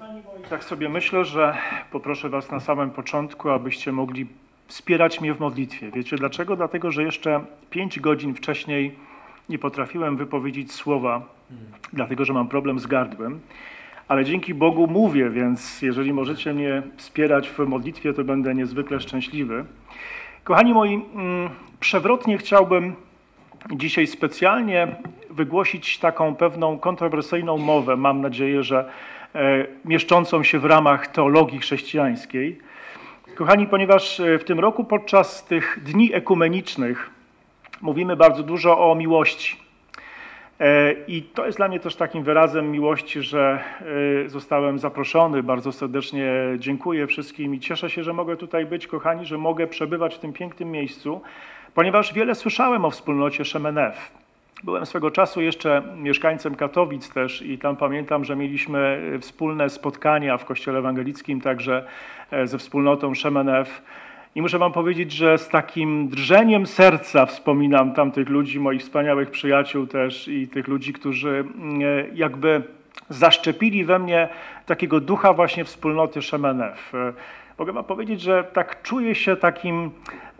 Kochani moi, tak sobie myślę, że poproszę was na samym początku, abyście mogli wspierać mnie w modlitwie. Wiecie dlaczego? Dlatego, że jeszcze 5 godzin wcześniej nie potrafiłem wypowiedzieć słowa, dlatego, że mam problem z gardłem. Ale dzięki Bogu mówię, więc jeżeli możecie mnie wspierać w modlitwie, to będę niezwykle szczęśliwy. Kochani moi, przewrotnie chciałbym dzisiaj specjalnie wygłosić taką pewną kontrowersyjną mowę, mam nadzieję, że mieszczącą się w ramach teologii chrześcijańskiej. Kochani, ponieważ w tym roku podczas tych dni ekumenicznych mówimy bardzo dużo o miłości. I to jest dla mnie też takim wyrazem miłości, że zostałem zaproszony. Bardzo serdecznie dziękuję wszystkim i cieszę się, że mogę tutaj być, kochani, że mogę przebywać w tym pięknym miejscu, ponieważ wiele słyszałem o wspólnocie Szemenew. Byłem swego czasu jeszcze mieszkańcem Katowic też i tam pamiętam, że mieliśmy wspólne spotkania w Kościele Ewangelickim, także ze wspólnotą Szemenew. I muszę wam powiedzieć, że z takim drżeniem serca wspominam tamtych ludzi, moich wspaniałych przyjaciół też i tych ludzi, którzy jakby zaszczepili we mnie takiego ducha właśnie wspólnoty Szemenew. Mogę wam powiedzieć, że tak czuję się takim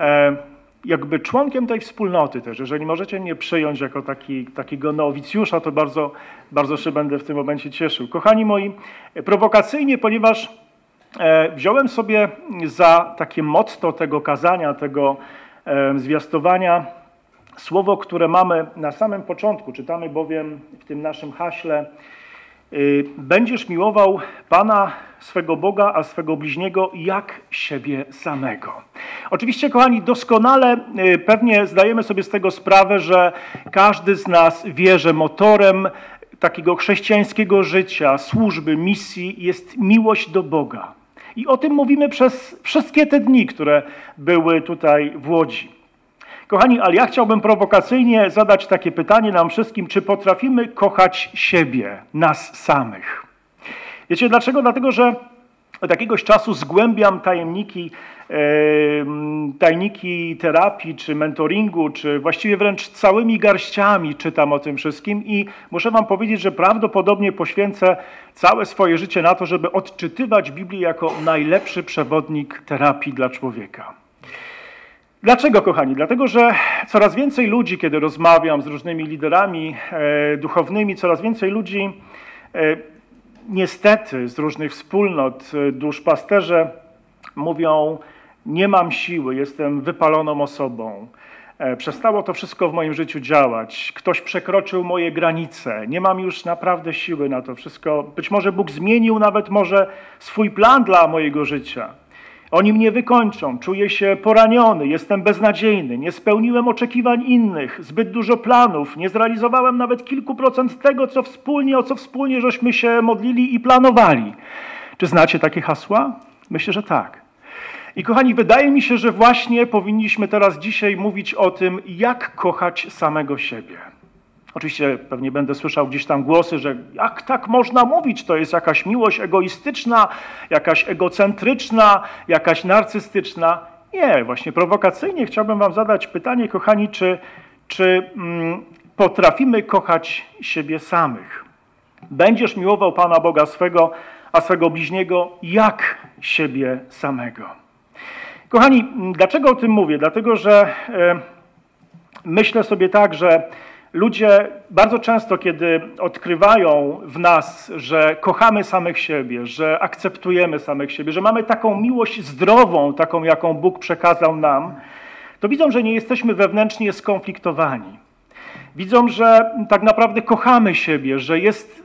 jakby członkiem tej wspólnoty też. Jeżeli możecie mnie przyjąć jako takiego nowicjusza, to bardzo, bardzo się będę w tym momencie cieszył. Kochani moi, prowokacyjnie, ponieważ wziąłem sobie za takie motto tego kazania, tego zwiastowania słowo, które mamy na samym początku. Czytamy bowiem w tym naszym haśle: będziesz miłował Pana swego Boga, a swego bliźniego jak siebie samego. Oczywiście, kochani, doskonale pewnie zdajemy sobie z tego sprawę, że każdy z nas wie, że motorem takiego chrześcijańskiego życia, służby, misji jest miłość do Boga. I o tym mówimy przez wszystkie te dni, które były tutaj w Łodzi. Kochani, ale ja chciałbym prowokacyjnie zadać takie pytanie nam wszystkim, czy potrafimy kochać siebie, nas samych? Wiecie dlaczego? Dlatego, że od jakiegoś czasu zgłębiam tajniki terapii, czy mentoringu, czy właściwie wręcz całymi garściami czytam o tym wszystkim i muszę wam powiedzieć, że prawdopodobnie poświęcę całe swoje życie na to, żeby odczytywać Biblię jako najlepszy przewodnik terapii dla człowieka. Dlaczego, kochani? Dlatego, że coraz więcej ludzi, kiedy rozmawiam z różnymi liderami duchownymi, coraz więcej ludzi niestety z różnych wspólnot, duszpasterze mówią: nie mam siły, jestem wypaloną osobą, przestało to wszystko w moim życiu działać, ktoś przekroczył moje granice, nie mam już naprawdę siły na to wszystko, być może Bóg zmienił nawet może swój plan dla mojego życia. Oni mnie wykończą, czuję się poraniony, jestem beznadziejny, nie spełniłem oczekiwań innych, zbyt dużo planów, nie zrealizowałem nawet kilku procent tego, o co wspólnie żeśmy się modlili i planowali. Czy znacie takie hasła? Myślę, że tak. I kochani, wydaje mi się, że właśnie powinniśmy teraz dzisiaj mówić o tym, jak kochać samego siebie. Oczywiście pewnie będę słyszał gdzieś tam głosy, że jak tak można mówić, to jest jakaś miłość egoistyczna, jakaś egocentryczna, jakaś narcystyczna. Nie, właśnie prowokacyjnie chciałbym wam zadać pytanie, kochani, czy potrafimy kochać siebie samych? Będziesz miłował Pana Boga swego, a swego bliźniego jak siebie samego. Kochani, dlaczego o tym mówię? Dlatego, że myślę sobie tak, że ludzie bardzo często, kiedy odkrywają w nas, że kochamy samych siebie, że akceptujemy samych siebie, że mamy taką miłość zdrową, taką, jaką Bóg przekazał nam, to widzą, że nie jesteśmy wewnętrznie skonfliktowani. Widzą, że tak naprawdę kochamy siebie, że jest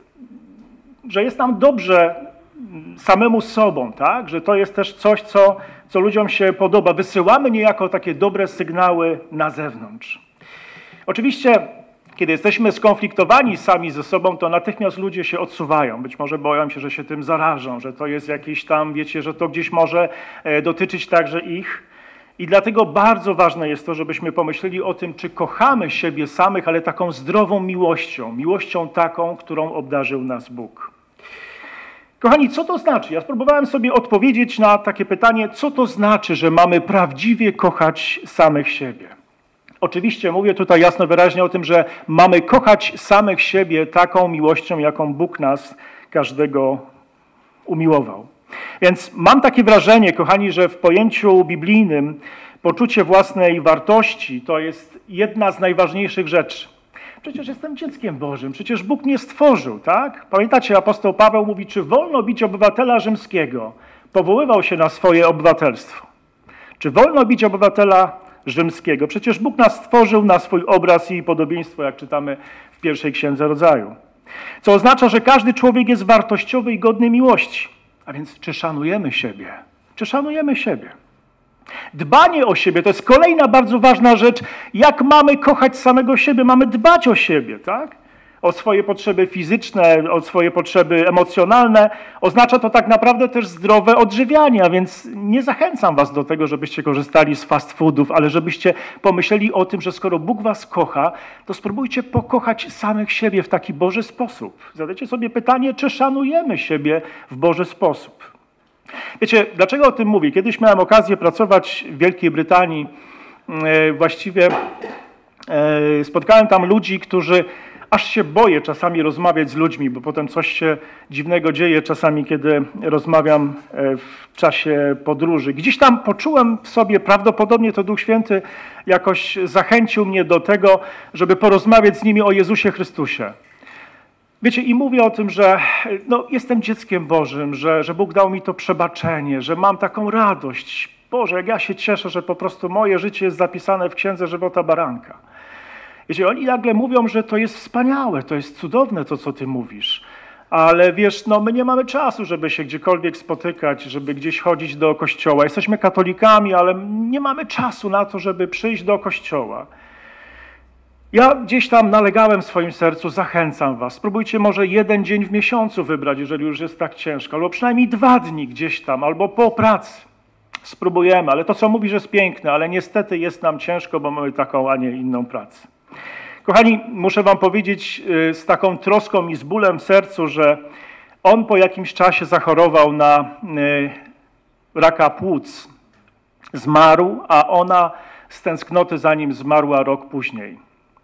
nam dobrze samemu sobą, tak? Że to jest też coś, co ludziom się podoba. Wysyłamy niejako takie dobre sygnały na zewnątrz. Oczywiście, kiedy jesteśmy skonfliktowani sami ze sobą, to natychmiast ludzie się odsuwają. Być może boją się, że się tym zarażą, że to jest jakieś tam, wiecie, że to gdzieś może dotyczyć także ich. I dlatego bardzo ważne jest to, żebyśmy pomyśleli o tym, czy kochamy siebie samych, ale taką zdrową miłością taką, którą obdarzył nas Bóg. Kochani, co to znaczy? Ja spróbowałem sobie odpowiedzieć na takie pytanie, co to znaczy, że mamy prawdziwie kochać samych siebie. Oczywiście mówię tutaj jasno wyraźnie o tym, że mamy kochać samych siebie taką miłością, jaką Bóg nas każdego umiłował. Więc mam takie wrażenie, kochani, że w pojęciu biblijnym poczucie własnej wartości to jest jedna z najważniejszych rzeczy. Przecież jestem dzieckiem Bożym, przecież Bóg mnie stworzył, tak? Pamiętacie, apostoł Paweł mówi, czy wolno bić obywatela rzymskiego? Powoływał się na swoje obywatelstwo. Czy wolno bić obywatela rzymskiego? Przecież Bóg nas stworzył na swój obraz i podobieństwo, jak czytamy w pierwszej Księdze Rodzaju. Co oznacza, że każdy człowiek jest wartościowy i godny miłości. A więc czy szanujemy siebie? Czy szanujemy siebie? Dbanie o siebie to jest kolejna bardzo ważna rzecz. Jak mamy kochać samego siebie? Mamy dbać o siebie, tak? O swoje potrzeby fizyczne, o swoje potrzeby emocjonalne. Oznacza to tak naprawdę też zdrowe odżywianie, a więc nie zachęcam was do tego, żebyście korzystali z fast foodów, ale żebyście pomyśleli o tym, że skoro Bóg was kocha, to spróbujcie pokochać samych siebie w taki Boży sposób. Zadajcie sobie pytanie, czy szanujemy siebie w Boży sposób. Wiecie, dlaczego o tym mówię? Kiedyś miałem okazję pracować w Wielkiej Brytanii. Właściwie spotkałem tam ludzi, którzy aż się boję czasami rozmawiać z ludźmi, bo potem coś się dziwnego dzieje czasami, kiedy rozmawiam w czasie podróży. Gdzieś tam poczułem w sobie, prawdopodobnie to Duch Święty jakoś zachęcił mnie do tego, żeby porozmawiać z nimi o Jezusie Chrystusie. Wiecie, i mówię o tym, że jestem dzieckiem Bożym, że Bóg dał mi to przebaczenie, że mam taką radość. Boże, jak ja się cieszę, że po prostu moje życie jest zapisane w Księdze Żywota Baranka. Wiecie, oni nagle mówią, że to jest wspaniałe, to jest cudowne to, co ty mówisz. Ale wiesz, my nie mamy czasu, żeby się gdziekolwiek spotykać, żeby gdzieś chodzić do kościoła. Jesteśmy katolikami, ale nie mamy czasu na to, żeby przyjść do kościoła. Ja gdzieś tam nalegałem w swoim sercu, zachęcam was. Spróbujcie może 1 dzień w miesiącu wybrać, jeżeli już jest tak ciężko, albo przynajmniej 2 dni gdzieś tam, albo po pracy. Spróbujemy, ale to, co mówisz, jest piękne, ale niestety jest nam ciężko, bo mamy taką, a nie inną pracę. Kochani, muszę wam powiedzieć z taką troską i z bólem w sercu, że on po jakimś czasie zachorował na raka płuc. Zmarł, a ona z tęsknoty za nim zmarła rok później.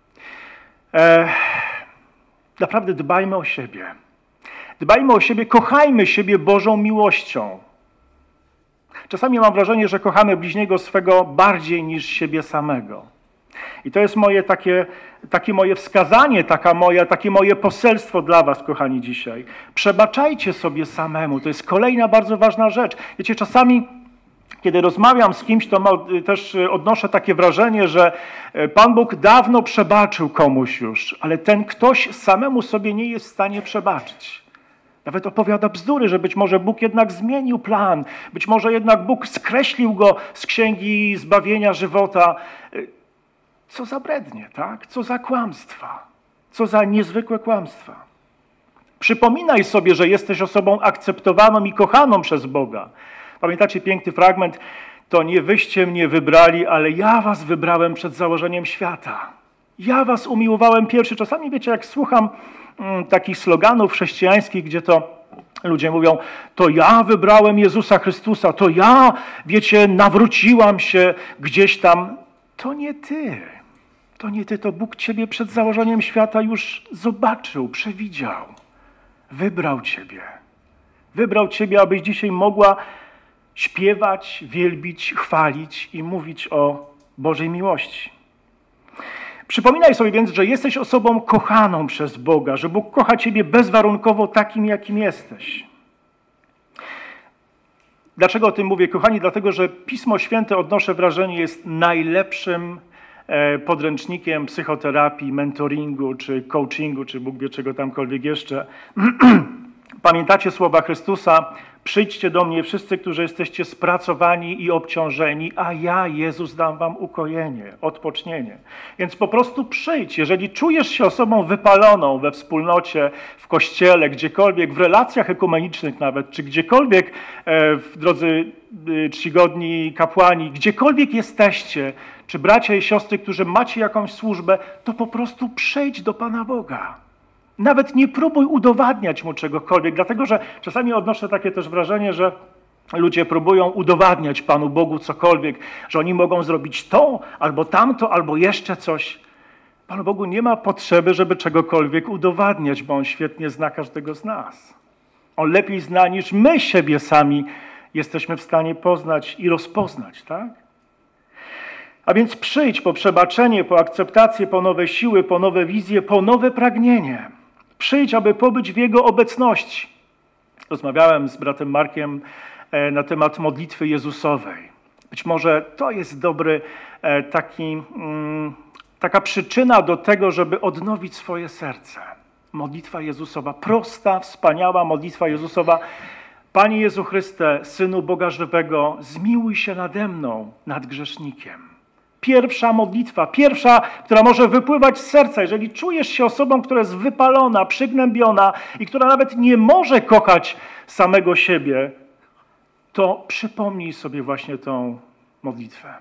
Naprawdę dbajmy o siebie. Dbajmy o siebie, kochajmy siebie Bożą miłością. Czasami mam wrażenie, że kochamy bliźniego swego bardziej niż siebie samego. I to jest moje takie moje wskazanie, takie moje poselstwo dla was, kochani, dzisiaj. Przebaczajcie sobie samemu. To jest kolejna bardzo ważna rzecz. Wiecie, czasami, kiedy rozmawiam z kimś, to też odnoszę takie wrażenie, że Pan Bóg dawno przebaczył komuś już, ale ten ktoś samemu sobie nie jest w stanie przebaczyć. Nawet opowiada bzdury, że być może Bóg jednak zmienił plan, być może jednak Bóg skreślił go z Księgi Zbawienia Żywota. Co za brednie, tak? Co za kłamstwa, co za niezwykłe kłamstwa. Przypominaj sobie, że jesteś osobą akceptowaną i kochaną przez Boga. Pamiętacie piękny fragment? To nie wyście mnie wybrali, ale ja was wybrałem przed założeniem świata. Ja was umiłowałem pierwszy. Czasami, wiecie, jak słucham takich sloganów chrześcijańskich, gdzie to ludzie mówią, to ja wybrałem Jezusa Chrystusa, to ja, wiecie, nawróciłam się gdzieś tam. To nie ty. To nie ty, to Bóg ciebie przed założeniem świata już zobaczył, przewidział. Wybrał ciebie. Wybrał ciebie, abyś dzisiaj mogła śpiewać, wielbić, chwalić i mówić o Bożej miłości. Przypominaj sobie więc, że jesteś osobą kochaną przez Boga, że Bóg kocha ciebie bezwarunkowo takim, jakim jesteś. Dlaczego o tym mówię, kochani? Dlatego, że Pismo Święte, odnoszę wrażenie, jest najlepszym podręcznikiem psychoterapii, mentoringu, czy coachingu, czy Bóg wie czego tamkolwiek jeszcze. Pamiętacie słowa Chrystusa? Przyjdźcie do mnie wszyscy, którzy jesteście spracowani i obciążeni, a ja, Jezus, dam wam ukojenie, odpocznienie. Więc po prostu przyjdź. Jeżeli czujesz się osobą wypaloną we wspólnocie, w kościele, gdziekolwiek, w relacjach ekumenicznych nawet, czy gdziekolwiek, drodzy czcigodni kapłani, gdziekolwiek jesteście, czy bracia i siostry, którzy macie jakąś służbę, to po prostu przyjdź do Pana Boga. Nawet nie próbuj udowadniać mu czegokolwiek, dlatego że czasami odnoszę takie też wrażenie, że ludzie próbują udowadniać Panu Bogu cokolwiek, że oni mogą zrobić to, albo tamto, albo jeszcze coś. Panu Bogu nie ma potrzeby, żeby czegokolwiek udowadniać, bo On świetnie zna każdego z nas. On lepiej zna niż my siebie sami jesteśmy w stanie poznać i rozpoznać, tak? A więc przyjdź po przebaczenie, po akceptację, po nowe siły, po nowe wizje, po nowe pragnienie. Przyjdź, aby pobyć w Jego obecności. Rozmawiałem z bratem Markiem na temat modlitwy Jezusowej. Być może to jest dobry taka przyczyna do tego, żeby odnowić swoje serce. Modlitwa Jezusowa, prosta, wspaniała modlitwa Jezusowa. Panie Jezu Chryste, Synu Boga żywego, zmiłuj się nade mną, nad grzesznikiem. Pierwsza modlitwa, pierwsza, która może wypływać z serca. Jeżeli czujesz się osobą, która jest wypalona, przygnębiona i która nawet nie może kochać samego siebie, to przypomnij sobie właśnie tą modlitwę.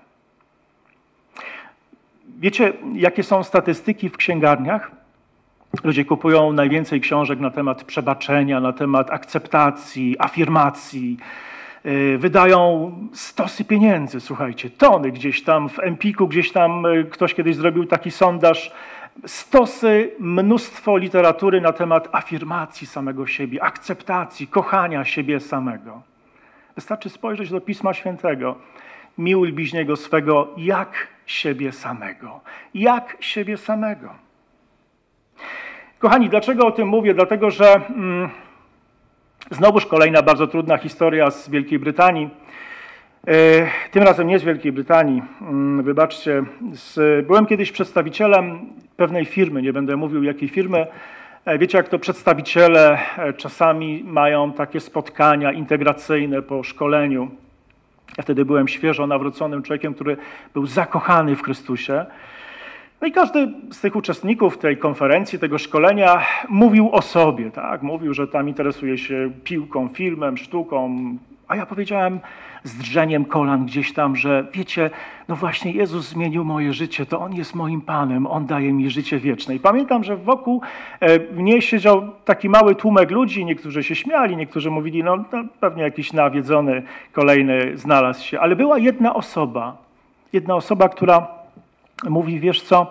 Wiecie, jakie są statystyki w księgarniach? Ludzie kupują najwięcej książek na temat przebaczenia, na temat akceptacji, afirmacji. Wydają stosy pieniędzy, słuchajcie, tony gdzieś tam w Empiku, gdzieś tam ktoś kiedyś zrobił taki sondaż. Stosy, mnóstwo literatury na temat afirmacji samego siebie, akceptacji, kochania siebie samego. Wystarczy spojrzeć do Pisma Świętego. Miłuj bliźniego swego jak siebie samego. Jak siebie samego. Kochani, dlaczego o tym mówię? Dlatego, że znowuż kolejna bardzo trudna historia z Wielkiej Brytanii. Tym razem nie z Wielkiej Brytanii. Wybaczcie. Byłem kiedyś przedstawicielem pewnej firmy, nie będę mówił jakiej firmy. Wiecie, jak to przedstawiciele czasami mają takie spotkania integracyjne po szkoleniu. Ja wtedy byłem świeżo nawróconym człowiekiem, który był zakochany w Chrystusie. No i każdy z tych uczestników tej konferencji, tego szkolenia mówił o sobie, tak? Mówił, że tam interesuje się piłką, filmem, sztuką. A ja powiedziałem z drżeniem kolan gdzieś tam, że wiecie, no właśnie Jezus zmienił moje życie, to On jest moim Panem, On daje mi życie wieczne. I pamiętam, że wokół mnie siedział taki mały tłumek ludzi, niektórzy się śmiali, niektórzy mówili, no pewnie jakiś nawiedzony kolejny znalazł się. Ale była jedna osoba, która mówi, wiesz co,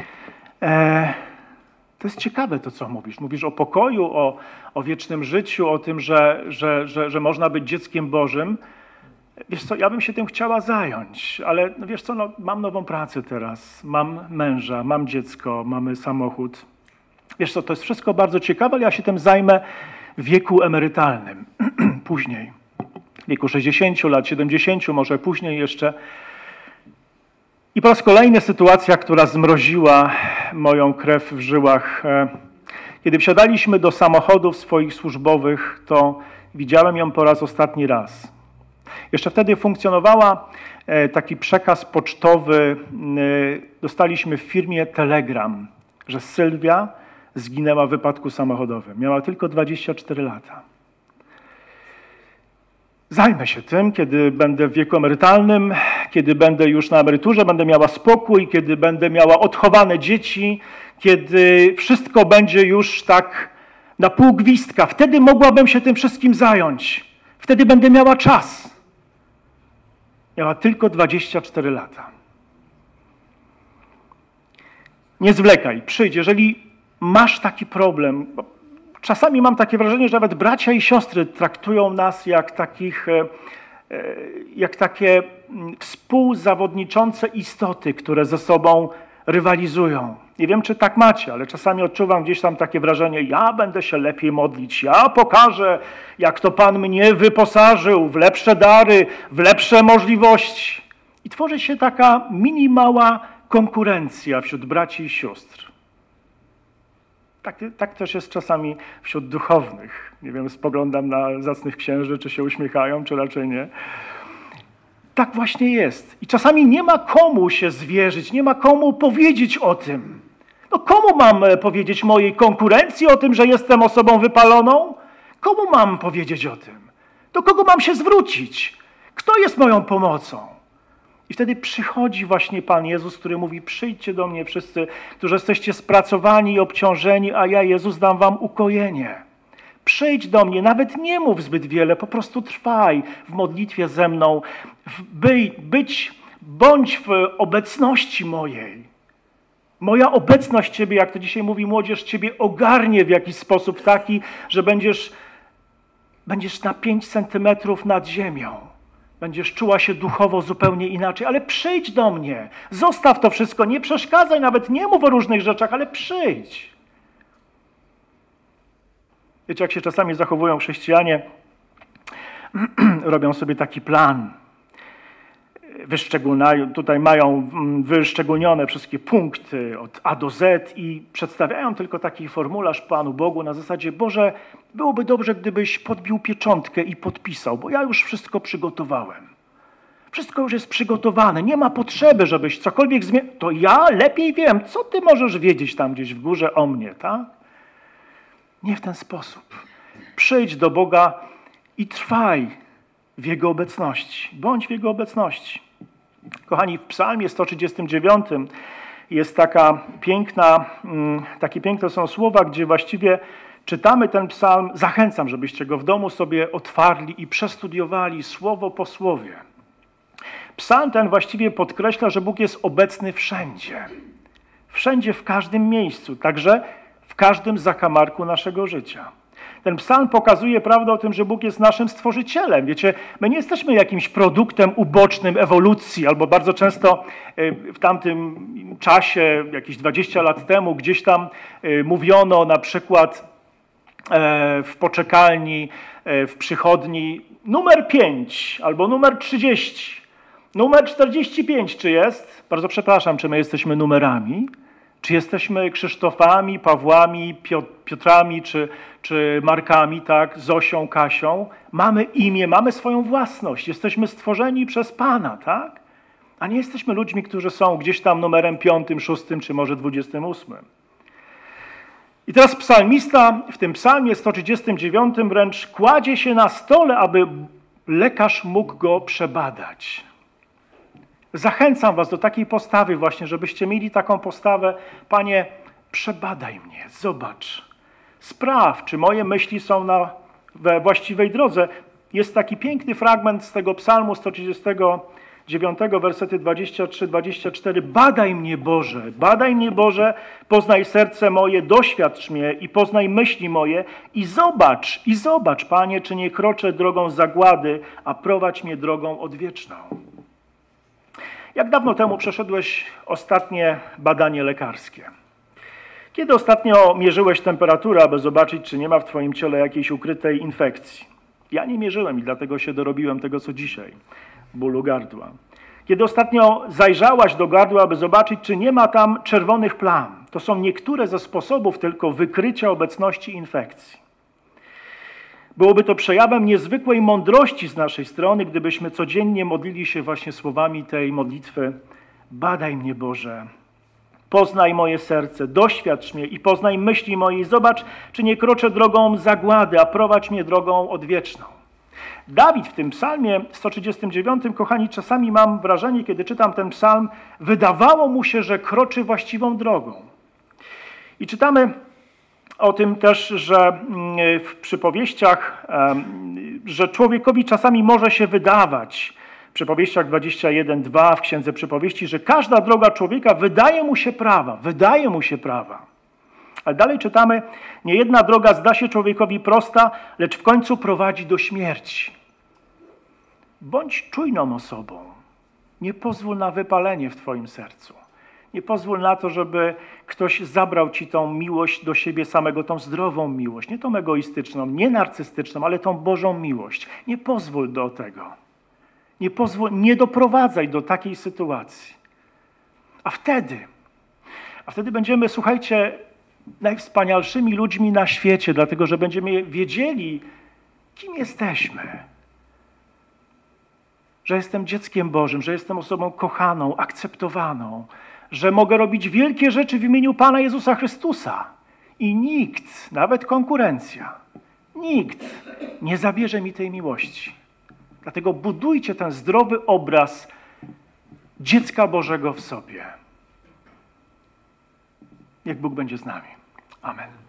to jest ciekawe to, co mówisz. Mówisz o pokoju, o wiecznym życiu, o tym, że można być dzieckiem Bożym. Wiesz co, ja bym się tym chciała zająć, ale no wiesz co, no, mam nową pracę teraz, mam męża, mam dziecko, mamy samochód. Wiesz co, to jest wszystko bardzo ciekawe, ale ja się tym zajmę w wieku emerytalnym, później, w wieku 60 lat, 70, może później jeszcze. I po raz kolejny sytuacja, która zmroziła moją krew w żyłach. Kiedy wsiadaliśmy do samochodów swoich służbowych, to widziałem ją po raz ostatni raz. Jeszcze wtedy funkcjonowała taki przekaz pocztowy. Dostaliśmy w firmie telegram, że Sylwia zginęła w wypadku samochodowym. Miała tylko 24 lata. Zajmę się tym, kiedy będę w wieku emerytalnym, kiedy będę już na emeryturze, będę miała spokój, kiedy będę miała odchowane dzieci, kiedy wszystko będzie już tak na pół gwizdka. Wtedy mogłabym się tym wszystkim zająć. Wtedy będę miała czas. Miała tylko 24 lata. Nie zwlekaj, przyjdź. Jeżeli masz taki problem, czasami mam takie wrażenie, że nawet bracia i siostry traktują nas jak takie współzawodniczące istoty, które ze sobą rywalizują. Nie wiem, czy tak macie, ale czasami odczuwam gdzieś tam takie wrażenie, ja będę się lepiej modlić, ja pokażę, jak to Pan mnie wyposażył w lepsze dary, w lepsze możliwości. I tworzy się taka mała konkurencja wśród braci i sióstr. Tak też jest czasami wśród duchownych. Nie wiem, spoglądam na zacnych księży, czy się uśmiechają, czy raczej nie. Tak właśnie jest. I czasami nie ma komu się zwierzyć, nie ma komu powiedzieć o tym. No komu mam powiedzieć mojej konkurencji o tym, że jestem osobą wypaloną? Komu mam powiedzieć o tym? Do kogo mam się zwrócić? Kto jest moją pomocą? I wtedy przychodzi właśnie Pan Jezus, który mówi, przyjdźcie do mnie wszyscy, którzy jesteście spracowani i obciążeni, a ja, Jezus, dam wam ukojenie. Przyjdź do mnie, nawet nie mów zbyt wiele, po prostu trwaj w modlitwie ze mną, bądź w obecności mojej. Moja obecność Ciebie, jak to dzisiaj mówi młodzież, Ciebie ogarnie w jakiś sposób taki, że będziesz Będziesz na 5 centymetrów nad ziemią. Będziesz czuła się duchowo zupełnie inaczej, ale przyjdź do mnie. Zostaw to wszystko, nie przeszkadzaj, nawet nie mów o różnych rzeczach, ale przyjdź. Wiecie, jak się czasami zachowują chrześcijanie? Robią sobie taki plan. Tutaj mają wyszczególnione wszystkie punkty od A do Z i przedstawiają tylko taki formularz Panu Bogu na zasadzie: Boże, byłoby dobrze, gdybyś podbił pieczątkę i podpisał, bo ja już wszystko przygotowałem. Wszystko już jest przygotowane, nie ma potrzeby, żebyś cokolwiek zmienił. To ja lepiej wiem, co ty możesz wiedzieć tam gdzieś w górze o mnie, tak? Nie w ten sposób. Przyjdź do Boga i trwaj w Jego obecności. Bądź w Jego obecności. Kochani, w Psalmie 139 jest takie piękne są słowa, gdzie właściwie czytamy ten psalm. Zachęcam, żebyście go w domu sobie otwarli i przestudiowali słowo po słowie. Psalm ten właściwie podkreśla, że Bóg jest obecny wszędzie. Wszędzie, w każdym miejscu, także w każdym zakamarku naszego życia. Ten psalm pokazuje prawdę o tym, że Bóg jest naszym stworzycielem. Wiecie, my nie jesteśmy jakimś produktem ubocznym ewolucji, albo bardzo często w tamtym czasie, jakieś 20 lat temu, gdzieś tam mówiono na przykład w poczekalni, w przychodni numer 5 albo numer 30, numer 45 czy jest? Bardzo przepraszam, czy my jesteśmy numerami? Czy jesteśmy Krzysztofami, Pawłami, Piotrami czy Markami, tak? Zosią, Kasią? Mamy imię, mamy swoją własność. Jesteśmy stworzeni przez Pana, tak? A nie jesteśmy ludźmi, którzy są gdzieś tam numerem 5, 6 czy może 28. I teraz psalmista w tym psalmie 139 wręcz kładzie się na stole, aby lekarz mógł go przebadać. Zachęcam was do takiej postawy właśnie, żebyście mieli taką postawę: Panie, przebadaj mnie, zobacz, sprawdź, czy moje myśli są we właściwej drodze. Jest taki piękny fragment z tego psalmu 139, wersety 23-24. Badaj mnie, Boże, poznaj serce moje, doświadcz mnie i poznaj myśli moje i zobacz, Panie, czy nie kroczę drogą zagłady, a prowadź mnie drogą odwieczną. Jak dawno temu przeszedłeś ostatnie badanie lekarskie? Kiedy ostatnio mierzyłeś temperaturę, aby zobaczyć, czy nie ma w twoim ciele jakiejś ukrytej infekcji? Ja nie mierzyłem i dlatego się dorobiłem tego, co dzisiaj. Bólu gardła. Kiedy ostatnio zajrzałaś do gardła, aby zobaczyć, czy nie ma tam czerwonych plam? To są niektóre ze sposobów tylko wykrycia obecności infekcji. Byłoby to przejawem niezwykłej mądrości z naszej strony, gdybyśmy codziennie modlili się właśnie słowami tej modlitwy: badaj mnie, Boże, poznaj moje serce, doświadcz mnie i poznaj myśli moje, zobacz, czy nie kroczę drogą zagłady, a prowadź mnie drogą odwieczną. Dawid w tym psalmie 139, kochani, czasami mam wrażenie, kiedy czytam ten psalm, wydawało mu się, że kroczy właściwą drogą. I czytamy o tym też, że w przypowieściach, że człowiekowi czasami może się wydawać, w przypowieściach 21:2 w Księdze Przypowieści, że każda droga człowieka wydaje mu się prawa. Ale dalej czytamy: niejedna droga zda się człowiekowi prosta, lecz w końcu prowadzi do śmierci. Bądź czujną osobą. Nie pozwól na wypalenie w twoim sercu. Nie pozwól na to, żeby ktoś zabrał ci tą miłość do siebie samego, tą zdrową miłość, nie tą egoistyczną, nie narcystyczną, ale tą Bożą miłość. Nie pozwól do tego. Nie doprowadzaj do takiej sytuacji. A wtedy będziemy, słuchajcie, najwspanialszymi ludźmi na świecie, dlatego że będziemy wiedzieli, kim jesteśmy. Że jestem dzieckiem Bożym, że jestem osobą kochaną, akceptowaną, że mogę robić wielkie rzeczy w imieniu Pana Jezusa Chrystusa. I nikt, nawet konkurencja, nikt nie zabierze mi tej miłości. Dlatego budujcie ten zdrowy obraz dziecka Bożego w sobie. Niech Bóg będzie z nami. Amen.